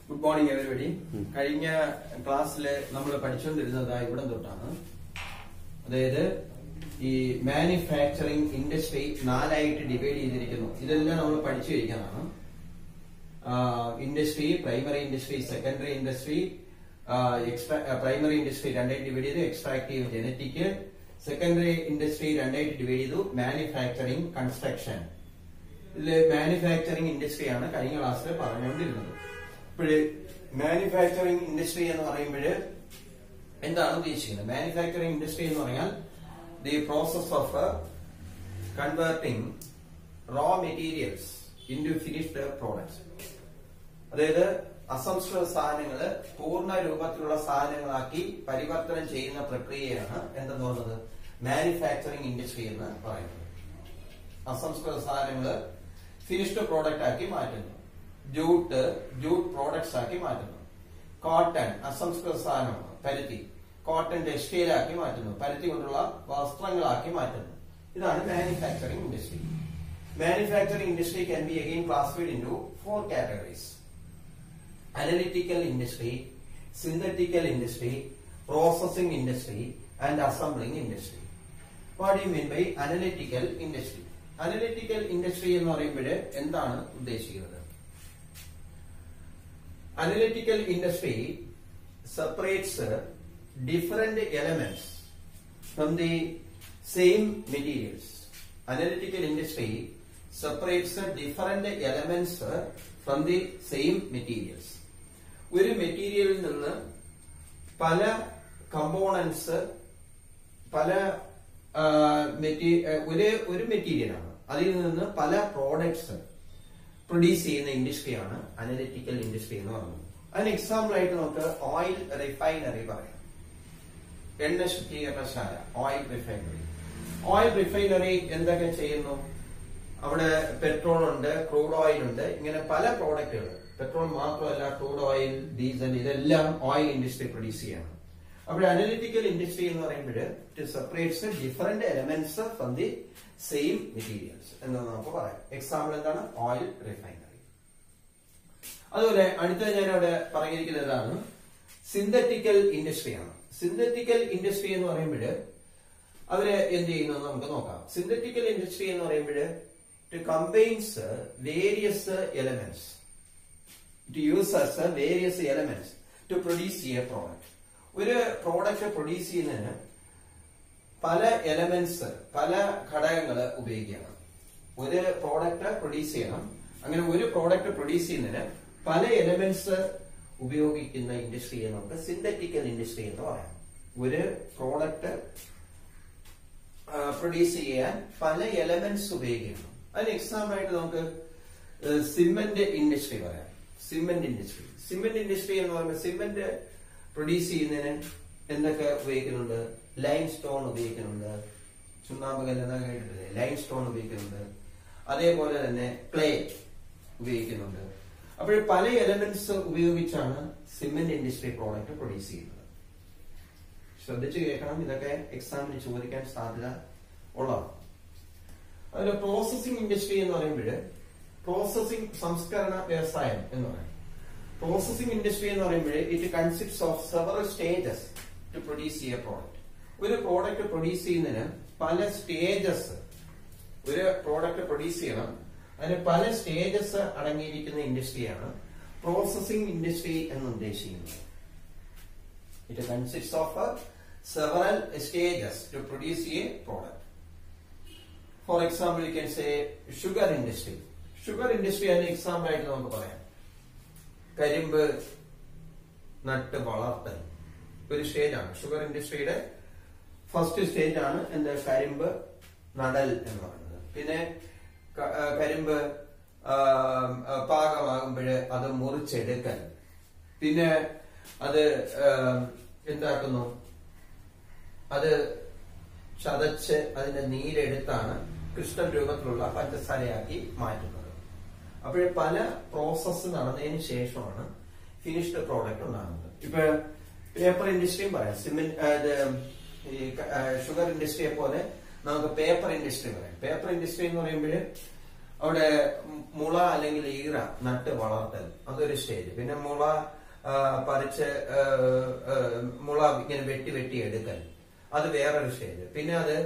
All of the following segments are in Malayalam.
Good morning, everybody. കഴിഞ്ഞ ക്ലാസ്സിൽ നമ്മൾ പഠിച്ചുകൊണ്ടിരുന്നത് ഇവിടെ തൊട്ടാണ്. അതായത് ഈ മാനുഫാക്ചറിംഗ് ഇൻഡസ്ട്രി നാലായിട്ട് ഡിവൈഡ് ചെയ്തിരിക്കുന്നു. ഇതെല്ലാം നമ്മൾ പഠിച്ചു കഴിഞ്ഞതാണ്. Industry, primary industry, secondary industry, primary industry രണ്ടായിട്ട് ഡിവൈഡ് ചെയ്തു, എക്സ്ട്രാക്റ്റീവ്, ജനറ്റിക്. സെക്കൻഡറി ഇൻഡസ്ട്രി രണ്ടായിട്ട് ഡിവൈഡ് ചെയ്തു, മാനുഫാക്ചറിംഗ്, കൺസ്ട്രക്ഷൻ. ഇതില് മാനുഫാക്ചറിംഗ് ഇൻഡസ്ട്രിയാണ് കഴിഞ്ഞ ക്ലാസ്സിൽ പറഞ്ഞുകൊണ്ടിരുന്നത്. ഇപ്പോഴ് മാനുഫാക്ചറിംഗ് ഇൻഡസ്ട്രി എന്ന് പറയുമ്പോൾ എന്താണ് ഉദ്ദേശിക്കുന്നത്? മാനുഫാക്ചറിംഗ് ഇൻഡസ്ട്രി എന്ന് പറഞ്ഞാൽ the process of converting raw materials into finished products. അതായത് അസംസ്കൃത സാധനങ്ങള് പൂർണ്ണ രൂപത്തിലുള്ള സാധനങ്ങളാക്കി പരിവർത്തനം ചെയ്യുന്ന പ്രക്രിയയാണ് എന്തെന്ന് പറയുന്നത് മാനുഫാക്ചറിംഗ് ഇൻഡസ്ട്രി എന്ന് പറയുന്നത്. അസംസ്കൃത സാധനങ്ങള് ഫിനിഷ്ഡ് പ്രോഡക്റ്റ് ആക്കി മാറ്റുന്നു. ജൂട്ട് പ്രോഡക്ട്സ് ആക്കി മാറ്റുന്നു. കോട്ടൺ അസംസ്കൃത സാധനമാണ്, പരുത്തി. കോട്ടൺ ടെക്സ്റ്റൈൽ ആക്കി മാറ്റുന്നു, പരുത്തി കൊണ്ടുള്ള വസ്ത്രങ്ങളാക്കി മാറ്റുന്നു. ഇതാണ് manufacturing industry. Manufacturing industry can be again classified into 4 categories: analytical industry, synthetical industry, processing industry, and assembling industry. What do you mean by analytical industry? Analytical industry എന്ന് പറയുമ്പോൾ എന്താണ് ഉദ്ദേശിക്കുന്നത്? Analytical industry separates different elements from the same materials. Analytical industry separates different elements from the same materials. ഒരു മെറ്റീരിയലിൽ നിന്ന് പല കമ്പോണൻസ്, പല ഒരു മെറ്റീരിയലാണ്, അതിൽ നിന്ന് പല പ്രോഡക്ട്സ് പ്രൊഡ്യൂസ് ചെയ്യുന്ന ഇൻഡസ്ട്രിയാണ് അനലിറ്റിക്കൽ ഇൻഡസ്ട്രി എന്ന് പറയുന്നത്. അതിന് എക്സാമ്പിൾ ആയിട്ട് നമുക്ക് ഓയിൽ റിഫൈനറി പറയാം. എണ്ണ ശുദ്ധീകരണശാല, ഓയിൽ റിഫൈനറി. ഓയിൽ റിഫൈനറി എന്തൊക്കെ ചെയ്യുന്നു? അവിടെ പെട്രോൾ ഉണ്ട്, ക്രൂഡ് ഓയിൽ ഉണ്ട്, ഇങ്ങനെ പല പ്രോഡക്റ്റുകൾ. പെട്രോൾ മാത്രമല്ല, ക്രൂഡ് ഓയിൽ, ഡീസൽ, ഇതെല്ലാം ഓയിൽ ഇൻഡസ്ട്രി പ്രൊഡ്യൂസ് ചെയ്യണം. അപ്പോൾ അനലിറ്റിക്കൽ ഇൻഡസ്ട്രി എന്ന് പറയുമ്പോൾ it separates different elements from the same materials എന്ന് നമുക്ക് പറയാം. എക്സാമ്പിൾ എന്താണ്? Oil refinery. അതുപോലെ അടുത്ത ഞാൻ അവിടെ പറഞ്ഞിരിക്കുന്നതാണ് സിന്തറ്റിക്കൽ ഇൻഡസ്ട്രിയാണ്. സിന്തറ്റിക്കൽ ഇൻഡസ്ട്രി എന്ന് പറയുമ്പോൾ അവര് എന്ത് ചെയ്യുന്നു നമുക്ക് നോക്കാം. സിന്തറ്റിക്കൽ ഇൻഡസ്ട്രി എന്ന് പറയുമ്പോൾ it combines various elements, it uses various elements to produce a product. ഒരു പ്രോഡക്റ്റ് പ്രൊഡ്യൂസ് ചെയ്യുന്നതിന് പല എലമെന്റ്സ്, പല ഘടകങ്ങൾ ഉപയോഗിക്കണം. ഒരു പ്രോഡക്റ്റ് പ്രൊഡ്യൂസ് ചെയ്യണം. അങ്ങനെ ഒരു പ്രോഡക്റ്റ് പ്രൊഡ്യൂസ് ചെയ്യുന്നതിന് പല എലമെന്റ്സ് ഉപയോഗിക്കുന്ന ഇൻഡസ്ട്രിയെ നമുക്ക് സിന്തറ്റിക്കൽ ഇൻഡസ്ട്രി എന്ന് പറയാം. ഒരു പ്രോഡക്റ്റ് പ്രൊഡ്യൂസ് ചെയ്യാൻ പല എലമെന്റ്സ് ഉപയോഗിക്കണം. അതിന് എക്സാമ്പിൾ ആയിട്ട് നമുക്ക് സിമെന്റ് ഇൻഡസ്ട്രി പറയാം. Cement industry. സിമെന്റ് ഇൻഡസ്ട്രി എന്ന് പറയുമ്പോൾ സിമെന്റ് പ്രൊഡ്യൂസ് ചെയ്യുന്നതിന് എന്തൊക്കെ ഉപയോഗിക്കുന്നുണ്ട്? ലൈം സ്റ്റോൺ ഉപയോഗിക്കുന്നുണ്ട്. ചുണ്ണാമ്പ് കല്ലെന്നൊക്കെ കേട്ടിട്ടില്ലേ? ലൈം സ്റ്റോൺ ഉപയോഗിക്കുന്നുണ്ട്. അതേപോലെ തന്നെ ക്ലേ ഉപയോഗിക്കുന്നുണ്ട്. അപ്പോൾ പല എലമെന്റ്സ് ഉപയോഗിച്ചാണ് സിമെന്റ് ഇൻഡസ്ട്രി പ്രോഡക്റ്റ് പ്രൊഡ്യൂസ് ചെയ്യുന്നത്. ശ്രദ്ധിച്ചു കേൾക്കണം, ഇതൊക്കെ എക്സാമിന് ചോദിക്കാൻ സാധ്യത ഉള്ളതാണ്. അതിൽ പ്രോസസിംഗ് ഇൻഡസ്ട്രി എന്ന് പറയുമ്പോൾ പ്രോസസിംഗ്, സംസ്കരണ വ്യവസായം എന്ന് പറയും. പ്രോസസിംഗ് ഇൻഡസ്ട്രി എന്ന് പറയുമ്പോൾ it consists of several stages to produce a product. ഒരു പ്രോഡക്റ്റ് പ്രൊഡ്യൂസ് ചെയ്യുന്നതിന് പല സ്റ്റേജസ്, ഒരു പ്രോഡക്റ്റ് പ്രൊഡ്യൂസ് ചെയ്യണം, അതിന് പല സ്റ്റേജസ് അടങ്ങിയിരിക്കുന്ന ഇൻഡസ്ട്രിയാണ് പ്രോസസിംഗ് ഇൻഡസ്ട്രി എന്ന് ഉദ്ദേശിക്കുന്നത്. It consists of several stages to produce a product. For example, you can say sugar industry. Sugar industry an example ആയിട്ട് നമുക്ക് പറയാം. കരിമ്പ് നട്ട് വളർത്തൽ ഒരു സ്റ്റേജാണ്. ഷുഗർ ഇൻഡസ്ട്രിയുടെ ഫസ്റ്റ് സ്റ്റേജ് ആണ് എന്ത്? കരിമ്പ് നടൽ എന്ന് പറയുന്നത്. പിന്നെ കരിമ്പ് പാകമാകുമ്പോൾ അത് മുറിച്ചെടുക്കൽ, പിന്നെ അത് എന്താക്കുന്നു? അത് ചതച്ച് അതിന്റെ നീരെടുത്താണ് ക്രിസ്റ്റൽ രൂപത്തിലുള്ള പഞ്ചസാരയാക്കി മാറ്റുന്നത്. അപ്പോൾ പല പ്രോസസ്സ് നടന്നതിന് ശേഷമാണ് ഫിനിഷ്ഡ് പ്രോഡക്റ്റ് ഉണ്ടാകുന്നത്. ഇപ്പൊ പേപ്പർ ഇൻഡസ്ട്രിയും പറയാം. ഷുഗർ ഇൻഡസ്ട്രിയെ പോലെ നമുക്ക് പേപ്പർ ഇൻഡസ്ട്രി പറയാം. പേപ്പർ ഇൻഡസ്ട്രി എന്ന് പറയുമ്പോൾ അവിടെ മുള അല്ലെങ്കിൽ ഈറ നട്ട് വളർത്തൽ, അതൊരു സ്റ്റേജ്. പിന്നെ മുള പറിച്ച് മുള ഇങ്ങനെ വെട്ടി എടുക്കൽ, അത് വേറൊരു സ്റ്റേജ്. പിന്നെ അത്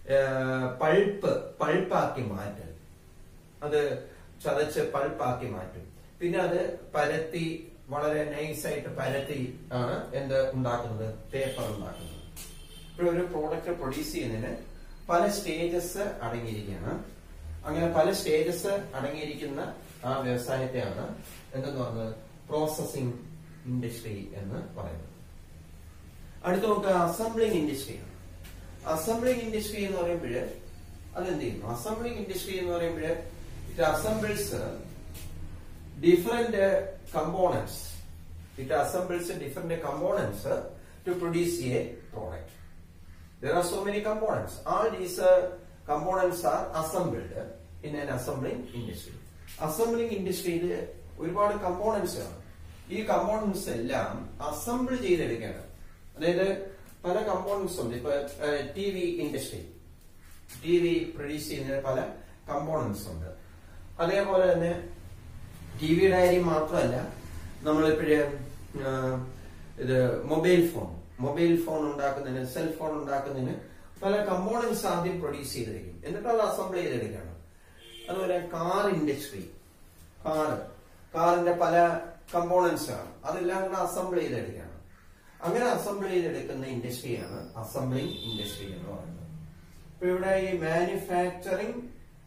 പൾപ്പാക്കി മാറ്റൽ, അത് ചതച്ച് പൾപ്പാക്കി മാറ്റും. പിന്നെ അത് പരത്തി വളരെ നൈസായിട്ട് പരത്തി ആണ് എന്ത് ഉണ്ടാക്കുന്നത്, പേപ്പർ ഉണ്ടാക്കുന്നത്. ഇപ്പോൾ ഒരു പ്രോഡക്റ്റ് പ്രൊഡ്യൂസ് ചെയ്യുന്നതിന് പല സ്റ്റേജസ് അടങ്ങിയിരിക്കുകയാണ്. അങ്ങനെ പല സ്റ്റേജസ് അടങ്ങിയിരിക്കുന്ന ആ വ്യവസായത്തെയാണ് എന്തെന്ന് പറഞ്ഞത് പ്രോസസിംഗ് ഇൻഡസ്ട്രി എന്ന് പറയുന്നത്. അടുത്ത നമുക്ക് അസംബ്ലിംഗ് ഇൻഡസ്ട്രിയാണ്. അസംബ്ലിംഗ് ഇൻഡസ്ട്രി എന്ന് പറയുമ്പോൾ അതെന്ത് ചെയ്യുന്നു? അസംബ്ലിംഗ് ഇൻഡസ്ട്രി എന്ന് പറയുമ്പോൾ it assembles different components. It assembles different components to produce a product. There are so many components. All these components are assembled in an assembling industry. Assembling industry ഒരുപാട് കമ്പോണൻസ് ആണ്. ഈ കമ്പോണൻസ് എല്ലാം അസംബിൾ ചെയ്തെടുക്കുകയാണ്. അതായത് പല കമ്പോണൻസ് ഉണ്ട്. ഇപ്പൊ TV ഇൻഡസ്ട്രി, TV പ്രൊഡ്യൂസ് ചെയ്യുന്ന പല കമ്പോണൻസ് ഉണ്ട്. അതേപോലെ തന്നെ ടിവിയുടെ കാര്യം മാത്രമല്ല, നമ്മളിപ്പോഴും ഇത് മൊബൈൽ ഫോൺ ഉണ്ടാക്കുന്നതിന്, സെൽഫോൺ ഉണ്ടാക്കുന്നതിന് പല കമ്പോണൻസ് ആദ്യം പ്രൊഡ്യൂസ് ചെയ്തിരിക്കും, എന്നിട്ട് അത് അസംബിൾ ചെയ്തെടുക്കുകയാണ്. അതുപോലെ കാർ ഇൻഡസ്ട്രി, കാറിന്റെ പല കമ്പോണൻസ് ആണ്, അതെല്ലാം കൂടെ അസംബിൾ ചെയ്തെടുക്കുകയാണ്. അങ്ങനെ അസംബിൾ ചെയ്തെടുക്കുന്ന ഇൻഡസ്ട്രിയാണ് അസംബ്ലിംഗ് ഇൻഡസ്ട്രി എന്ന് പറയുന്നത്. ഇപ്പൊ ഇവിടെ ഈ manufacturing,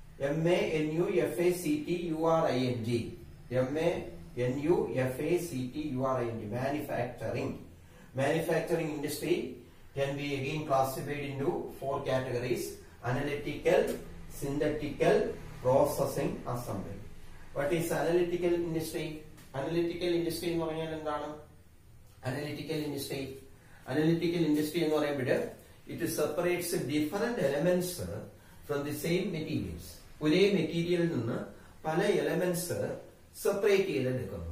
Manufacturing industry can be again classified into 4 categories: analytical, synthetical, processing, assembly. What is analytical industry? Analytical industry എന്ന് പറഞ്ഞാൽ എന്താണ്? Analytical industry എന്ന് പറയുമ്പോൾ it separates different elements from the same materials. ഒരേ മെറ്റീരിയലിൽ നിന്ന് പല എലമെന്റ്സ് സെപ്പറേറ്റ് ചെയ്തെടുക്കുന്നു.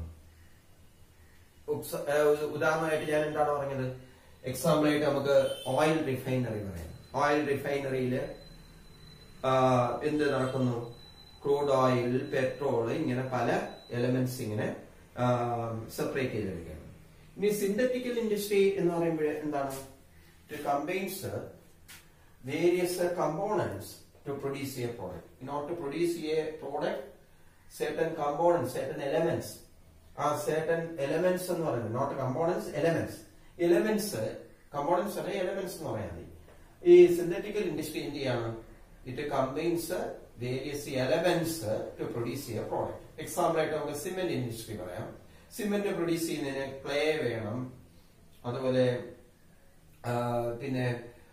ഉദാഹരണമായിട്ട് ഞാൻ എന്താണ് പറഞ്ഞത്? എക്സാമ്പിൾ ആയിട്ട് നമുക്ക് ഓയിൽ റിഫൈനറി പറയാം. ഓയിൽ റിഫൈനറിയിൽ എന്ത് നടക്കുന്നു? ക്രൂഡ് ഓയിൽ, പെട്രോൾ, ഇങ്ങനെ പല എലമെന്റ്സ് ഇങ്ങനെ സെപ്പറേറ്റ് ചെയ്തെടുക്കുകയാണ്. ഇനി സിന്തറ്റിക്കൽ ഇൻഡസ്ട്രി എന്ന് പറയുമ്പോൾ എന്താണ്? It combines various components to produce a product. In order to produce a product, certain components, certain elements എന്ന് പറയുന്നത്, not components, elements components ആണ്, elements എന്ന് പറയാൻ മതി. ഈ സിന്തറ്റിക്കൽ ഇൻഡസ്ട്രി എന്ത് ചെയ്യാണ്? It combines various elements to produce a product. Example ആയിട്ട് നമുക്ക് സിമെന്റ് ഇൻഡസ്ട്രി പറയാം. സിമെന്റ് പ്രൊഡ്യൂസ് ചെയ്യുന്നതിന് ക്ലേ വേണം, അതുപോലെ പിന്നെ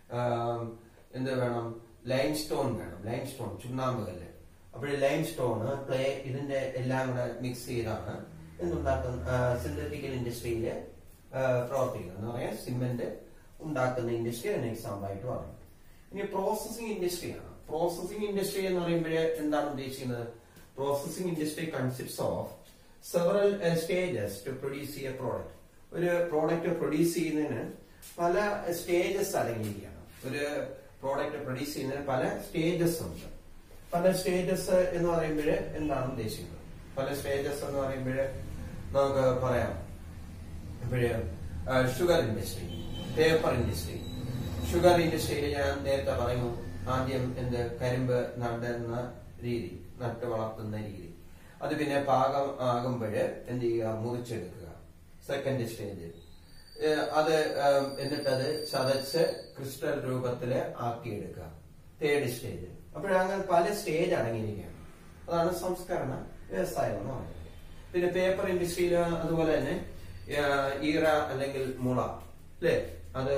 എന്ത് വേണം? ലൈംസ്റ്റോൺ വേണം. ലൈംസ്റ്റോൺ, ചുണ്ണാമ്പ് കല്ല്. അപ്പോൾ ലൈംസ്റ്റോൺ, ക്ലേ, ഇതിന്റെ എല്ലാം കൂടെ മിക്സ് ചെയ്താണ് എന്തുണ്ടാക്കുന്ന സിന്തറ്റിക്കൽ ഇൻഡസ്ട്രിയിൽ പ്രവർത്തിക്കുന്നത് എന്ന് പറയാം. സിമെന്റ് ഉണ്ടാക്കുന്ന ഇൻഡസ്ട്രി അതിന് എക്സാമ്പിൾ ആയിട്ട് പറഞ്ഞു. ഇനി പ്രോസസിംഗ് ഇൻഡസ്ട്രിയാണ്. പ്രോസസിംഗ് ഇൻഡസ്ട്രി എന്ന് പറയുമ്പോൾ എന്താണ് ഉദ്ദേശിക്കുന്നത്? Processing industry consists of several stages to produce a product. ഒരു പ്രോഡക്റ്റ് പ്രൊഡ്യൂസ് ചെയ്യുന്നതിന് പല സ്റ്റേജസ് അടങ്ങിയിരിക്കുകയാണ്. ഒരു പ്രോഡക്റ്റ് പ്രൊഡ്യൂസ് ചെയ്യുന്നതിന് പല സ്റ്റേജസ് ഉണ്ട്. പല സ്റ്റേജസ് എന്ന് പറയുമ്പോൾ എന്താണ് ഉദ്ദേശിക്കുന്നത്? പല സ്റ്റേജസ് എന്ന് പറയുമ്പോൾ നമുക്ക് പറയാം. ഇപ്പോഴ് sugar industry, paper industry. Sugar ഇൻഡസ്ട്രിയിൽ ഞാൻ നേരത്തെ പറയുന്നു, ആദ്യം കരിമ്പ് നടുന്ന രീതി, നട്ട് വളർത്തുന്ന രീതി. അത് പിന്നെ പാകം ആകുമ്പോൾ എന്ത് ചെയ്യുക? മുറിച്ചെടുക്കുക, സെക്കൻഡ് സ്റ്റേജ്. അത് എന്നിട്ടത് ചതച്ച് ക്രിസ്റ്റൽ രൂപത്തില് ആക്കിയെടുക്കുക, തേർഡ് സ്റ്റേജ്. അപ്പോഴങ്ങനെ പല സ്റ്റേജ് അടങ്ങിയിരിക്കുകയാണ്. അതാണ് സംസ്കരണ വ്യവസായം എന്ന് പറയുന്നത്. പിന്നെ പേപ്പർ ഇൻഡസ്ട്രിയിൽ അതുപോലെ തന്നെ ഈറ അല്ലെങ്കിൽ മുള, അല്ലെ, അത്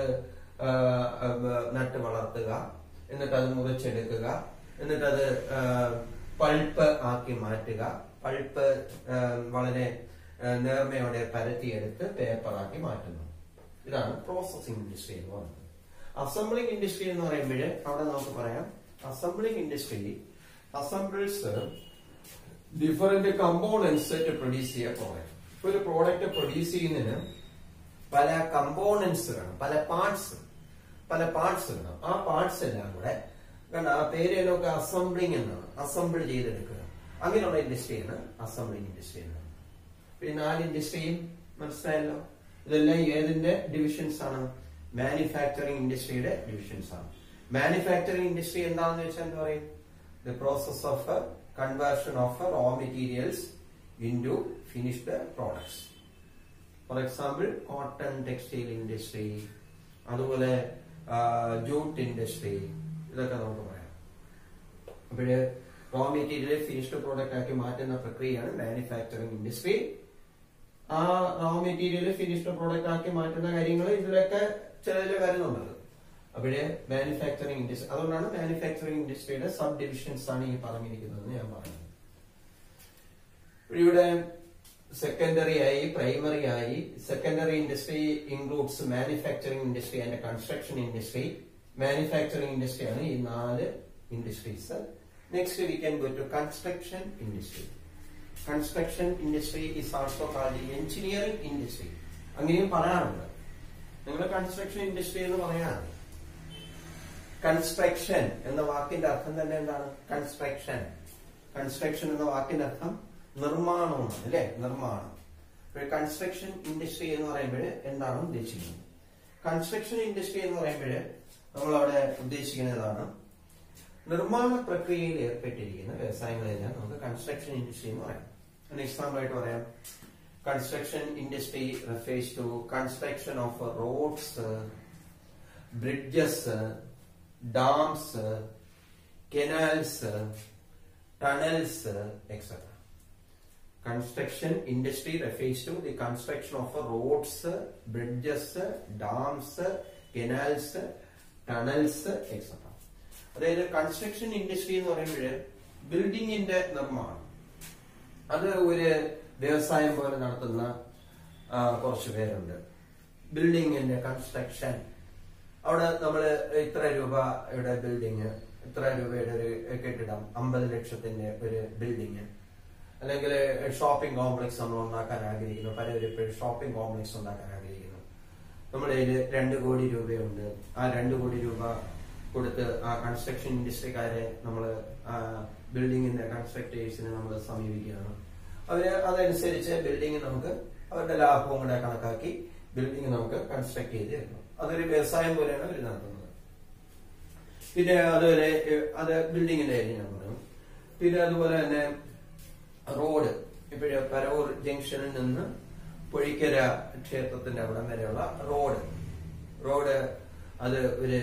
നട്ട് വളർത്തുക, എന്നിട്ട് അത് മുറിച്ചെടുക്കുക, എന്നിട്ടത് പൾപ്പ് ആക്കി മാറ്റുക. പൾപ്പ് വളരെ നേർമയോടെ പരത്തിയെടുത്ത് പേപ്പറാക്കി മാറ്റുന്നു. ഇതാണ് പ്രോസസിംഗ് ഇൻഡസ്ട്രി എന്ന് പറയുന്നത്. അസംബ്ലിംഗ് ഇൻഡസ്ട്രി എന്ന് പറയുമ്പോൾ അവിടെ നമുക്ക് പറയാം, assembling industry assembles different components to produce a product. ഒരു പ്രോഡക്റ്റ് പ്രൊഡ്യൂസ് ചെയ്യുന്നതിന് പല കമ്പോണൻസ് വേണം, പല പാർട്സ് വേണം. ആ പാർട്സ് എല്ലാം കൂടെ ആ പേര് നമുക്ക് അസംബ്ലിംഗ് എന്നാണ്. അസംബിൾ ചെയ്തെടുക്കുക. അങ്ങനെയുള്ള ഇൻഡസ്ട്രിയാണ് അസംബ്ലിംഗ് ഇൻഡസ്ട്രി എന്ന്. പിന്നെ 4 ഇൻഡസ്ട്രിയും മനസ്സിലായല്ലോ. ഇതെല്ലാം ഏതിന്റെ ഡിവിഷൻസ് ആണ്? മാനുഫാക്ചറിംഗ് ഇൻഡസ്ട്രിയുടെ ഡിവിഷൻസ് ആണ്. മാനുഫാക്ചറിംഗ് ഇൻഡസ്ട്രി എന്താണെന്ന് വെച്ചാൽ എന്താ പറയും? The process of conversion of raw materials into finished products. For example cotton textile industry, അതുപോലെ ജൂട്ട് ഇൻഡസ്ട്രി, ഇതൊക്കെ നമുക്ക് പറയാം. അപ്പോഴ് റോ മെറ്റീരിയൽ ഫിനിഷ്ഡ് പ്രോഡക്റ്റ് ആക്കി മാറ്റുന്ന പ്രക്രിയയാണ് മാനുഫാക്ചറിംഗ് ഇൻഡസ്ട്രി. ആ റോ മെറ്റീരിയൽ ഫിനിഷ്ഡ് പ്രോഡക്റ്റ് ആക്കി മാറ്റുന്ന കാര്യങ്ങൾ ഇതിലൊക്കെ ചിലതിൽ വരുന്നുണ്ട്. അപ്പോഴേ മാനുഫാക്ചറിംഗ് ഇൻഡസ്ട്രി, അതുകൊണ്ടാണ് മാനുഫാക്ചറിംഗ് ഇൻഡസ്ട്രിയുടെ സബ് ഡിവിഷൻസ് ആണ് ഈ പറഞ്ഞിരിക്കുന്നത് ഞാൻ പറഞ്ഞത്. ഇവിടെ സെക്കൻഡറി ആയി, പ്രൈമറി ആയി. Secondary industry includes manufacturing industry and construction industry. Manufacturing industry ആണ് ഈ 4 industries. Next we can go to construction industry. Construction industry is also called engineering industry. അങ്ങനെയും പറയാറുണ്ട്. നിങ്ങൾ കൺസ്ട്രക്ഷൻ ഇൻഡസ്ട്രി എന്ന് പറയാറുണ്ട്. കൺസ്ട്രക്ഷൻ എന്ന വാക്കിന്റെ അർത്ഥം തന്നെ എന്താണ്? കൺസ്ട്രക്ഷൻ. കൺസ്ട്രക്ഷൻ എന്ന വാക്കിന്റെ അർത്ഥം നിർമ്മാണമാണ്, അല്ലെ? നിർമ്മാണം. കൺസ്ട്രക്ഷൻ ഇൻഡസ്ട്രി എന്ന് പറയുമ്പോൾ എന്താണ് ഉദ്ദേശിക്കുന്നത്? കൺസ്ട്രക്ഷൻ ഇൻഡസ്ട്രി എന്ന് പറയുമ്പോൾ നമ്മൾ അവിടെ ഉദ്ദേശിക്കുന്നതാണ് നിർമ്മാണ പ്രക്രിയയിൽ ഏർപ്പെട്ടിരിക്കുന്ന വ്യവസായങ്ങളെല്ലാം നമുക്ക് കൺസ്ട്രക്ഷൻ ഇൻഡസ്ട്രി എന്ന് പറയാം. എക്സാമ്പിൾ ആയിട്ട് പറയാം, construction industry refers to construction of roads, bridges, dams, canals, tunnels, etc. Construction industry refers to the construction of roads, bridges, dams, canals, tunnels, etc. അതായത് കൺസ്ട്രക്ഷൻ ഇൻഡസ്ട്രി എന്ന് പറയുമ്പോൾ ബിൽഡിങ്ങിന്റെ നിർമ്മാണം, അത് ഒരു വ്യവസായം പോലെ നടത്തുന്ന കുറച്ച് പേരുണ്ട്. ബിൽഡിങ്ങിന്റെ കൺസ്ട്രക്ഷൻ, അവിടെ നമ്മള് ഇത്ര രൂപയുടെ ബിൽഡിങ്, ഇത്ര രൂപയുടെ ഒരു കെട്ടിടം, 50 ലക്ഷത്തിന്റെ ഒരു ബിൽഡിങ്, അല്ലെങ്കിൽ ഷോപ്പിംഗ് കോംപ്ലക്സ് നമ്മൾ ഉണ്ടാക്കാൻ ആഗ്രഹിക്കുന്നു. പലരും ഇപ്പോഴും ഷോപ്പിംഗ് കോംപ്ലക്സ് ഉണ്ടാക്കാൻ ആഗ്രഹിക്കുന്നു. നമ്മുടെ കയ്യിൽ 2 കോടി രൂപയുണ്ട്. ആ 2 കോടി രൂപ കൊടുത്ത് ആ കൺസ്ട്രക്ഷൻ ഇൻഡസ്ട്രിക്കാരെ നമ്മൾ ബിൽഡിങ്ങിന്റെ കൺസ്ട്രക്ടേഴ്സിനെ നമ്മൾ സമീപിക്കുകയാണ്. അവര് അതനുസരിച്ച് ബിൽഡിംഗ് നമുക്ക് അവരുടെ ലാഭവും കൂടെ കണക്കാക്കി ബിൽഡിംഗ് നമുക്ക് കൺസ്ട്രക്ട് ചെയ്ത് തരുന്നു. അതൊരു വ്യവസായം പോലെയാണ് അവർ നടത്തുന്നത്. പിന്നെ അതുപോലെ അത് ബിൽഡിങ്ങിന്റെ കാര്യം ഞാൻ പറഞ്ഞു. പിന്നെ അതുപോലെ തന്നെ റോഡ്, ഇപ്പോഴ് പരവൂർ ജംഗ്ഷനിൽ നിന്ന് പൊഴിക്കര ക്ഷേത്രത്തിന്റെ അവിടം വരെയുള്ള റോഡ് അത് ഒരു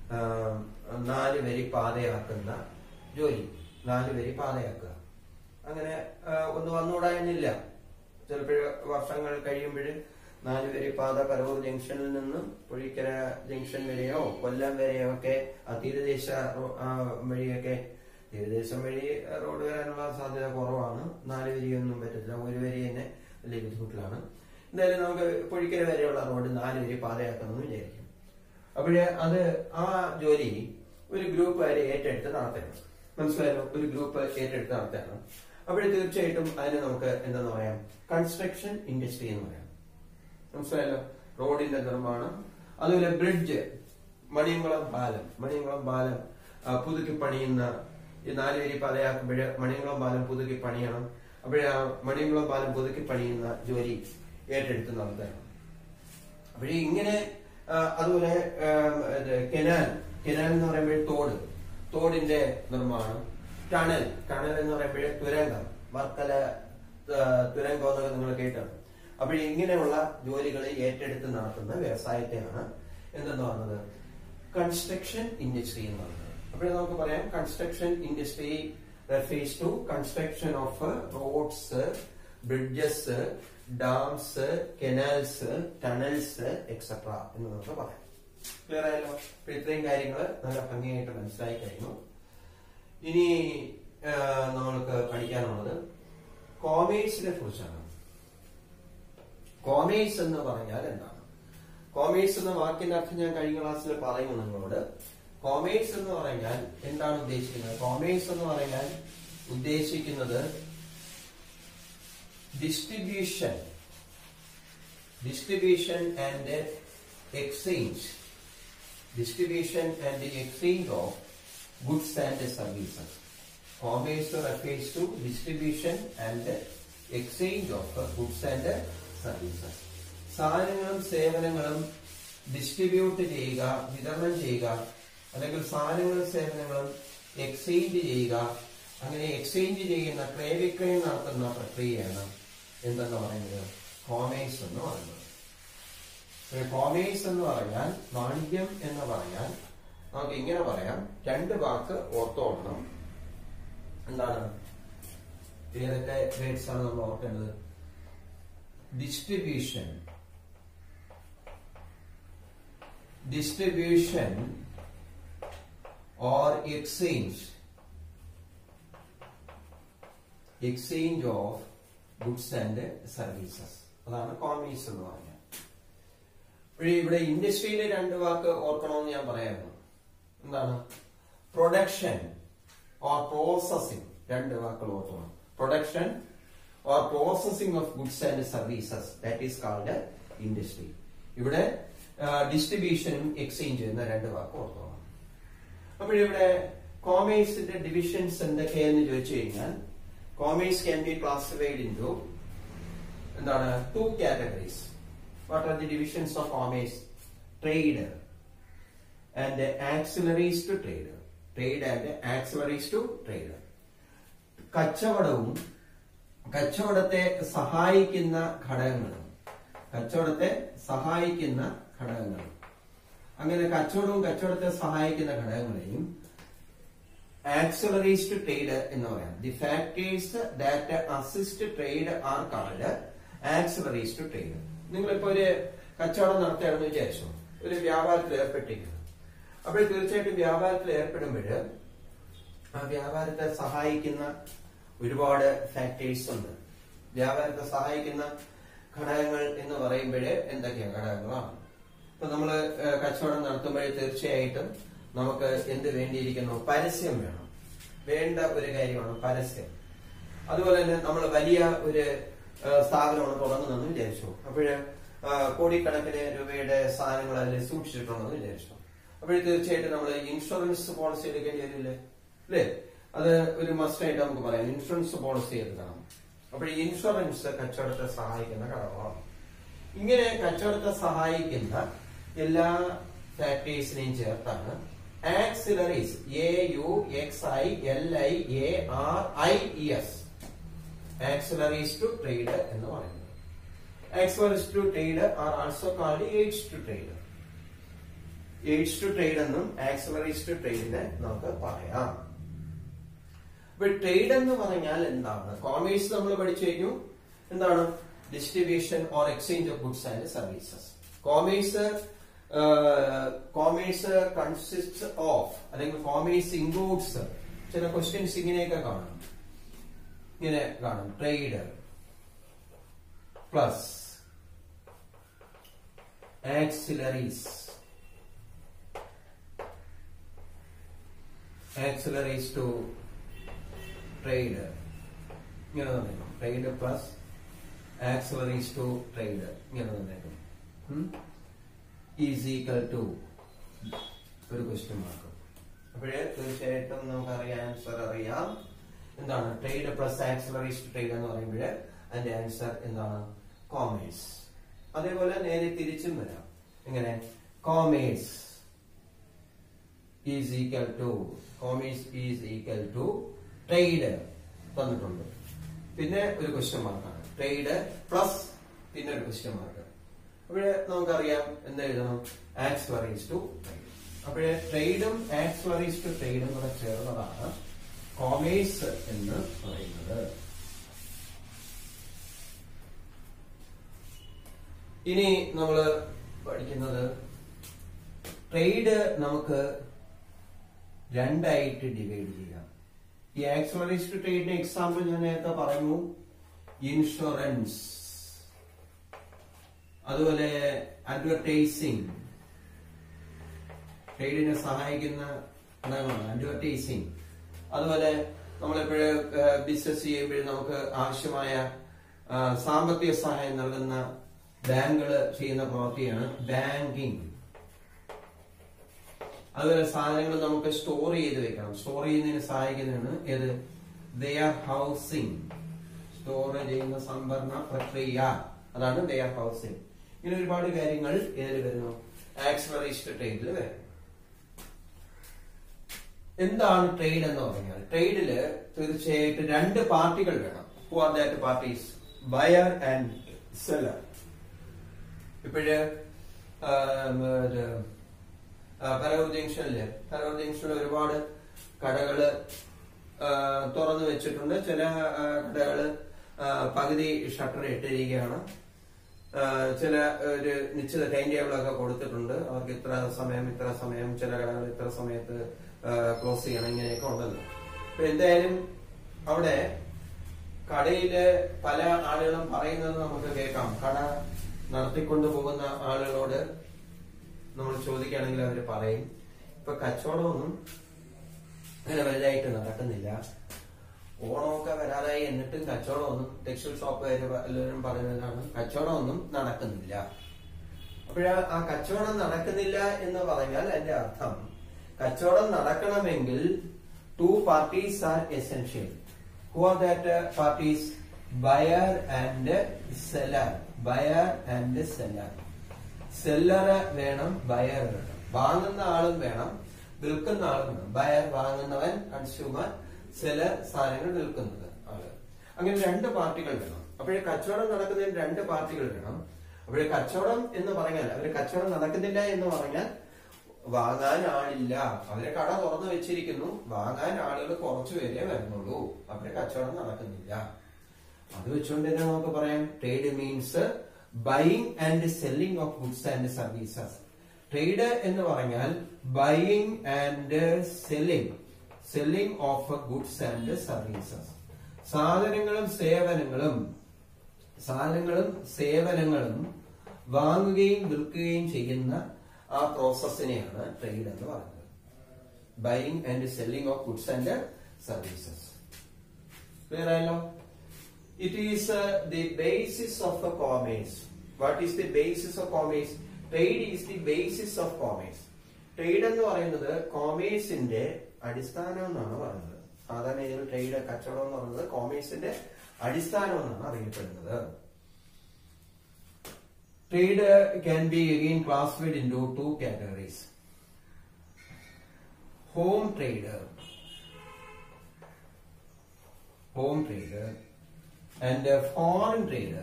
4 വരി പാതയാക്കുന്ന ജോലി. 4 വരി പാതയാക്കുക അങ്ങനെ ഒന്ന് വന്നുകൂടാനില്ല. ചിലപ്പോൾ വർഷങ്ങൾ കഴിയുമ്പോൾ 4 വരി പാത പരവൂർ ജംഗ്ഷനിൽ നിന്ന് പൊഴിക്കര ജംഗ്ഷൻ വരെയോ കൊല്ലം വരെയോ ഒക്കെ തീരദേശ വഴിയൊക്കെ, തീരദേശം വഴി റോഡ് വരാനുള്ള സാധ്യത കുറവാണ്. 4 വരിയൊന്നും പറ്റത്തില്ല. 1 വരി തന്നെ വലിയ ബുദ്ധിമുട്ടിലാണ്. എന്തായാലും നമുക്ക് പൊഴിക്കര വരെയുള്ള റോഡ് 4 വരി പാതയാക്കണമെന്ന് വിചാരിക്കും. അപ്പോഴേ അത് ആ ജോലി ഒരു ഗ്രൂപ്പ് വരെ ഏറ്റെടുത്ത് നടത്തണം. മനസ്സിലായല്ലോ? ഒരു ഗ്രൂപ്പ് ഏറ്റെടുത്ത് നടത്തണം. അപ്പോഴേ തീർച്ചയായിട്ടും അതിന് നമുക്ക് എന്താന്ന് പറയാം? കൺസ്ട്രക്ഷൻ ഇൻഡസ്ട്രി എന്ന് പറയാം. മനസ്സിലായല്ലോ? റോഡിന്റെ നിർമ്മാണം, അതുപോലെ ബ്രിഡ്ജ്, മണിയംകുളം പാലം പുതുക്കി പണിയുന്ന, ഈ 4 വരി പാതയാക്കുമ്പോൾ മണിയംകുളം പാലം പുതുക്കി പണിയണം. അപ്പോഴേ ആ മണിയംകുളം പാലം പുതുക്കി പണിയുന്ന ജോലി ഏറ്റെടുത്ത് നടത്തണം. അപ്പോഴേ ഇങ്ങനെ അതുപോലെ കനാൽ എന്ന് പറയുമ്പോൾ തോടിന്റെ നിർമ്മാണം, ടണൽ എന്ന് പറയുമ്പോൾ തുരങ്കം, വർക്കല തുരങ്കം എന്നൊക്കെ നിങ്ങൾ കേട്ടാണ്. അപ്പോൾ ഇങ്ങനെയുള്ള ജോലികൾ ഏറ്റെടുത്ത് നടത്തുന്ന വ്യവസായത്തെയാണ് എന്തെന്ന് പറഞ്ഞത്? കൺസ്ട്രക്ഷൻ ഇൻഡസ്ട്രി എന്ന് പറയുന്നത്. അപ്പോൾ നമുക്ക് പറയാം construction industry refers to construction of roads, bridges, dams, canals, tunnels, etc. എന്ന് നമുക്ക് പറയാം. ക്ലിയർ ആയല്ലോ? ഇത്രയും കാര്യങ്ങൾ നല്ല ഭംഗിയായിട്ട് മനസ്സിലായി കഴിഞ്ഞു. ഇനി നമ്മൾക്ക് പഠിക്കാനുള്ളത് കോമേഴ്സിനെ കുറിച്ചാണ്. കോമേഴ്സ് എന്ന് പറഞ്ഞാൽ എന്താണ്? കോമേഴ്സ് എന്ന വാക്കിന്റെ അർത്ഥം ഞാൻ കഴിഞ്ഞ ക്ലാസ്സിൽ പറയുന്നു നിങ്ങളോട്. കോമേഴ്സ് എന്ന് പറഞ്ഞാൽ എന്താണ് ഉദ്ദേശിക്കുന്നത്? കോമേഴ്സ് എന്ന് പറഞ്ഞാൽ ഉദ്ദേശിക്കുന്നത് distribution and exchange of goods and services. Commerce refers to distribution and exchange of goods and services. സാധനങ്ങളും സേവനങ്ങളും ഡിസ്ട്രിബ്യൂട്ട് ചെയ്യുക, വിതരണം ചെയ്യുക, അല്ലെങ്കിൽ സാധനങ്ങളും സേവനങ്ങളും എക്സ്ചേഞ്ച് ചെയ്യുക. അങ്ങനെ എക്സ്ചേഞ്ച് ചെയ്യുന്ന ക്രയവിക്രയം നടത്തുന്ന പ്രക്രിയയാണ് എന്തെന്ന് പറയുന്നത് കോമേഴ്സ് എന്ന് പറയുന്നത്. കോമേഴ്സ് എന്ന് പറഞ്ഞാൽ, വാണിജ്യം എന്ന് പറഞ്ഞാൽ നമുക്ക് ഇങ്ങനെ പറയാം. രണ്ട് വാക്ക് ഓർത്തോളണം. എന്താണ്? ഏതൊക്കെ വേർഡ്സ് ആണ് നമ്മൾ ഓർക്കേണ്ടത്? Distribution, distribution or exchange of goods and services. അതാണ് കോമേഴ്സ് എന്ന് പറഞ്ഞാൽ. ഇവിടെ ഇൻഡസ്ട്രിയിലെ രണ്ട് വാക്ക് ഓർക്കണമെന്ന് ഞാൻ പറയായിരുന്നു. എന്താണ്? Production or processing. രണ്ട് വാക്കുകൾ ഓർക്കണം. Production or processing of goods and services, that is called industry. ഇവിടെ ഡിസ്ട്രിബ്യൂഷനും എക്സ്ചേഞ്ച് എന്ന രണ്ട് വാക്ക് ഓർക്കണം. അപ്പോഴിവിടെ കോമേഴ്സിന്റെ ഡിവിഷൻസ് എന്തൊക്കെയെന്ന് ചോദിച്ചു കഴിഞ്ഞാൽ, commerce can be classified into എന്താണ്? 2 categories. What are the divisions of commerce? Trade and auxiliaries to trade. Trade and auxiliaries to trade. കച്ചവടവും കച്ചവടത്തെ സഹായിക്കുന്ന ഘടകങ്ങളും, കച്ചവടത്തെ സഹായിക്കുന്ന ഘടകങ്ങളും. അങ്ങനെ കച്ചവടവും കച്ചവടത്തെ സഹായിക്കുന്ന ഘടകങ്ങളെയും ആക്സിലറീസ് ടു ട്രേഡ് എന്ന് പറയാം. The factors that assist trade are called auxiliaries to trade. നിങ്ങളിപ്പോ ഒരു കച്ചവടം നടത്തുകയാണെന്ന് വിചാരിച്ചു, ഒരു വ്യാപാരത്തിൽ ഏർപ്പെട്ടിരിക്കുന്നു. അപ്പോൾ തീർച്ചയായിട്ടും വ്യാപാരത്തിൽ ഏർപ്പെടുമ്പോൾ ആ വ്യാപാരത്തെ സഹായിക്കുന്ന ഒരുപാട് ഫാക്ടേഴ്സ് ഉണ്ട്. വ്യാപാരത്തെ സഹായിക്കുന്ന ഘടകങ്ങൾ എന്ന് പറയുമ്പോഴേ എന്തൊക്കെയാണ് ഘടകങ്ങളാണ്? ഇപ്പൊ നമ്മള് കച്ചവടം നടത്തുമ്പോഴേ തീർച്ചയായിട്ടും നമുക്ക് എന്ത് വേണ്ടിയിരിക്കുന്നു? പരസ്യം വേണം. വേണ്ട ഒരു കാര്യമാണ് പരസ്യം. അതുപോലെ തന്നെ നമ്മൾ വലിയ ഒരു സ്ഥാപനമാണ് തുടങ്ങുന്നതെന്ന് വിചാരിച്ചു. അപ്പോഴ് കോടിക്കണക്കിന് രൂപയുടെ സാധനങ്ങൾ അതിൽ സൂക്ഷിച്ചിട്ടുണ്ടെന്ന് വിചാരിച്ചു. അപ്പോഴേ തീർച്ചയായിട്ടും നമ്മൾ ഇൻഷുറൻസ് പോളിസി എടുക്കേണ്ടി വരില്ലേ? അല്ലേ? അത് ഒരു മസ്റ്റായിട്ട് നമുക്ക് പറയാം. ഇൻഷുറൻസ് പോളിസി എടുക്കണം. അപ്പോൾ ഇൻഷുറൻസ് കച്ചവടത്തെ സഹായിക്കുന്ന ഘടകമാണ്. ഇങ്ങനെ കച്ചവടത്തെ സഹായിക്കുന്ന എല്ലാ ഫാക്ടേഴ്സിനെയും ചേർത്താണ് auxiliaries, AUXILIARIES, auxiliaries to trade എന്ന് പറയുന്നത്. Auxiliaries to trade are also called aids to trade. Aids to trade എന്നും ആക്സിലറീസ് ടു ട്രേഡിനെ നമുക്ക് പറയാം. ഇപ്പൊ ട്രേഡ് എന്ന് പറഞ്ഞാൽ എന്താണ്? കോമേഴ്സ് നമ്മൾ പഠിച്ചു കഴിഞ്ഞു. എന്താണ്? Distribution or exchange of goods and services. Commerce consist of, അല്ലെങ്കിൽ കോമേഴ്സ് ഇൻക്ലൂഡ്സ്, ചില ക്വസ്റ്റ്യൻസ് ഇങ്ങനെയൊക്കെ കാണും. ഇങ്ങനെ കാണും: trade plus auxiliaries, auxiliaries to trade. ഇങ്ങനെ തന്നേക്കും. Trade plus auxiliaries to trade ഇങ്ങനെ തന്നേക്കും. ഈസ് ഈക്വൽ ടു ഒരു ക്വസ്റ്റ്യൻ മാർക്ക്. അപ്പോഴേ തീർച്ചയായിട്ടും നമുക്കറിയാം, ആൻസർ അറിയാം. എന്താണ്? Trade plus auxiliaries to trade എന്ന് പറയുമ്പോൾ അതിന്റെ ആൻസർ എന്താണ്? കോമേഴ്സ്. അതേപോലെ നേരെ തിരിച്ചും വരാം. എങ്ങനെ? Commerce is equal to, commerce is equal to trade തന്നിട്ടുണ്ട്. പിന്നെ ഒരു ക്വസ്റ്റ്യൻ മാർക്കാണ്. ട്രേഡ് പ്ലസ് പിന്നെ ഒരു ക്വസ്റ്റ്യൻ മാർക്ക്. അപ്പോഴേ നമുക്കറിയാം എന്ത് എഴുതണം? Auxiliaries to trade. അപ്പോഴേ ട്രേഡും ആക്സിലറീസ് ടു ട്രേഡും കൂടെ ചേർന്നതാണ് കോമേഴ്സ് എന്ന് പറയുന്നത്. ഇനി നമ്മൾ പഠിക്കുന്നത് ട്രേഡ് നമുക്ക് രണ്ടായിട്ട് ഡിവൈഡ് ചെയ്യാം. ഈ ആക്സിലറീസ് ടു ട്രേഡിന്റെ എക്സാമ്പിൾ ഞാൻ നേരത്തെ പറഞ്ഞു. ഇൻഷുറൻസ്, അതുപോലെ അഡ്വർടൈസിംഗ്, ട്രേഡിനെ സഹായിക്കുന്ന ഘടകമാണ് അഡ്വർടൈസിംഗ്. അതുപോലെ നമ്മളെപ്പോഴും ബിസിനസ് ചെയ്യുമ്പോഴും നമുക്ക് ആവശ്യമായ സാമ്പത്തിക സഹായം നൽകുന്ന ബാങ്കുകൾ ചെയ്യുന്ന പ്രവൃത്തിയാണ് ബാങ്കിങ്. അതുപോലെ സാധനങ്ങൾ നമുക്ക് സ്റ്റോർ ചെയ്ത് വെക്കണം. സ്റ്റോർ ചെയ്യുന്നതിന് സഹായിക്കുന്നതാണ് ഏത്? Wear housing. സ്റ്റോർ ചെയ്യുന്ന സംഭരണ പ്രക്രിയ, അതാണ് വെയർ ഹൗസിംഗ്. ഇങ്ങനെ ഒരുപാട് കാര്യങ്ങൾ ഏതിൽ വരുന്നു? ആക്സിലറൈസ്ഡ് ട്രേഡിൽ വരും. എന്താണ് ട്രേഡ് എന്ന് പറഞ്ഞാൽ? ട്രേഡില് തീർച്ചയായിട്ടും രണ്ട് പാർട്ടികൾ വേണം. Who are that parties? Buyer and seller. ഇപ്പോഴ് പരവൂർ ജംഗ്ഷനിൽ ഒരുപാട് കടകള് തുറന്നു വെച്ചിട്ടുണ്ട്. ചില കടകള് പകുതി ഷട്ടർ ഇട്ടിരിക്കുകയാണ്. ചില ഒരു നിശ്ചിത ടൈം ടേബിൾ ഒക്കെ കൊടുത്തിട്ടുണ്ട്. അവർക്ക് ഇത്ര സമയം, ചില കടകൾ ഇത്ര സമയത്ത് ക്ലോസ് ചെയ്യണം, ഇങ്ങനെയൊക്കെ ഉണ്ടല്ലോ. അപ്പൊ എന്തായാലും അവിടെ കടയില് പല ആളുകളും പറയുന്നത് നമുക്ക് കേൾക്കാം. കട നടത്തിക്കൊണ്ടു പോകുന്ന ആളുകളോട് നമ്മൾ ചോദിക്കുകയാണെങ്കിൽ അവര് പറയും, ഇപ്പൊ കച്ചവടമൊന്നും അങ്ങനെ വലുതായിട്ട് നടക്കുന്നില്ല, ഓണമൊക്കെ വരാതായി എന്നിട്ടും കച്ചവടമൊന്നും, ടെക്സ്റ്റൈൽ ഷോപ്പുകാർ എല്ലാവരും പറയുന്നതാണ് കച്ചവടമൊന്നും നടക്കുന്നില്ല. അപ്പോഴാ ആ കച്ചവടം നടക്കുന്നില്ല എന്ന് പറഞ്ഞാൽ അതിന്റെ അർത്ഥം കച്ചവടം നടക്കണമെങ്കിൽ two parties are essential. Who are that parties? Buyer and seller. Buyer and seller. Seller വേണം, ബയർ വേണം. വാങ്ങുന്ന ആളും വേണം, വിൽക്കുന്ന ആളും വേണം. Buyer വാങ്ങുന്നവൻ, consumer. സെല്ലർ സാധനങ്ങൾ വിൽക്കുന്നത് ആള്. അങ്ങനെ രണ്ട് പാർട്ടികൾ വേണം. അപ്പോഴേ കച്ചവടം നടക്കുന്നതിന് രണ്ട് പാർട്ടികൾ വേണം. അപ്പോഴേ കച്ചവടം എന്ന് പറഞ്ഞാൽ, അവര് കച്ചവടം നടക്കുന്നില്ല എന്ന് പറഞ്ഞാൽ വാങ്ങാൻ ആളില്ല. അവരെ കട തുറന്നു വെച്ചിരിക്കുന്നു, വാങ്ങാൻ ആളുകൾ കുറച്ചു പേരേ വരുന്നുള്ളൂ. അവരെ കച്ചവടം നടക്കുന്നില്ല. അത് വെച്ചുകൊണ്ട് തന്നെ നമുക്ക് പറയാം trade means buying and selling of goods and services. Trade എന്ന് പറഞ്ഞാൽ buying and selling of goods and services. സാധനങ്ങളും സേവനങ്ങളും വാങ്ങുകയും വിൽക്കുകയും ചെയ്യുന്ന ആ പ്രോസസ്സിനെയാണ് ട്രേഡ് എന്ന് പറയുന്നത്. Buying and selling of goods and services. Clear ആയല്ലോ? It is the basis of the commerce. What is the basis of commerce? Trade is the basis of commerce. Trade എന്ന് പറയുന്നത് കോമേഴ്സിന്റെ അടിസ്ഥാനം എന്നാണ് പറയുന്നത്. സാധാരണ ഇതിൽ ട്രേഡ്, കച്ചവടം എന്ന് പറയുന്നത് കോമേഴ്സിന്റെ അടിസ്ഥാനം എന്നാണ് അറിയപ്പെടുന്നത്. Trade can be again classified into two categories. Home trader and foreign trader.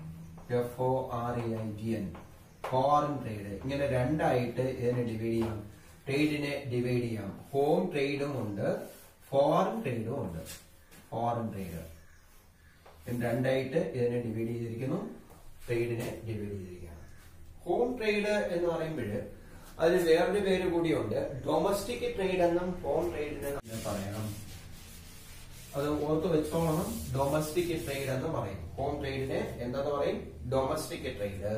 FOREIGN. Foreign trade. ഇങ്ങനെ രണ്ടായിട്ട് ഇതിനെ ഡിവൈഡ് ചെയ്യാം. ട്രേഡിനെ ഡിവൈഡ് ചെയ്യാം. ഹോം ട്രേഡും ഉണ്ട്, ഫോറിൻ ട്രേഡും ഉണ്ട്. ഫോറിൻ ട്രേഡ് രണ്ടായിട്ട് ഇതിനെ ഡിവൈഡ് ചെയ്തിരിക്കുന്നു. ട്രേഡിനെ ഡിവൈഡ് ചെയ്തിരിക്കുകയാണ്. ഹോം ട്രേഡ് എന്ന് പറയുമ്പോൾ അതിന് വേറൊരു പേര് കൂടിയുണ്ട്. ഡൊമസ്റ്റിക് ട്രേഡ് എന്നും ഹോം ട്രേഡിനെ പറയണം. അത് ഓർത്ത് വെച്ചോളണം. ഡൊമസ്റ്റിക് ട്രേഡ് എന്ന് പറയും. ഹോം ട്രേഡിനെ എന്താന്ന് പറയും? Domestic trade.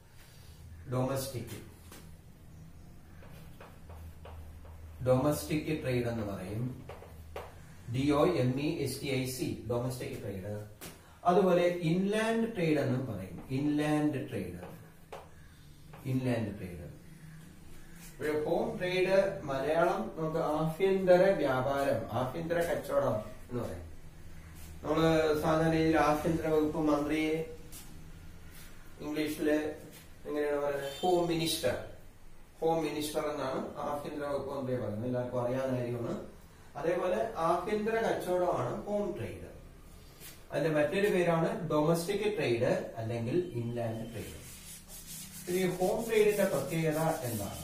ഡൊമസ്റ്റിക് ട്രേഡ് എന്ന് പറയും. DOMESTIC. Domestic trade. അതുപോലെ ഇൻലാൻഡ് ട്രേഡ് എന്നും പറയും. Inland trade. Home trade Malayalam നമുക്ക് ആഭ്യന്തര വ്യാപാരം, ആഭ്യന്തര കച്ചവടം എന്ന് പറയും. നമ്മള് സാധാരണ രീതിയിൽ ആഭ്യന്തര വകുപ്പ് മന്ത്രിയെ ഇംഗ്ലീഷില് എങ്ങനെയാണ് പറയുന്നത്? ഹോം മിനിസ്റ്റർ എന്നാണ് ആഭ്യന്തര വകുപ്പ് മന്ത്രിയെ പറയുന്നത്. എല്ലാവർക്കും അറിയാവുന്ന കാര്യമാണ്. അതേപോലെ ആഭ്യന്തര കച്ചവടമാണ് ഹോം ട്രേഡ്. അതിന്റെ മറ്റൊരു പേരാണ് ഡൊമസ്റ്റിക് ട്രേഡ് അല്ലെങ്കിൽ ഇൻലാൻഡ് ട്രേഡ്. ഈ ഹോം ട്രേഡിന്റെ പ്രത്യേകത എന്താണ്?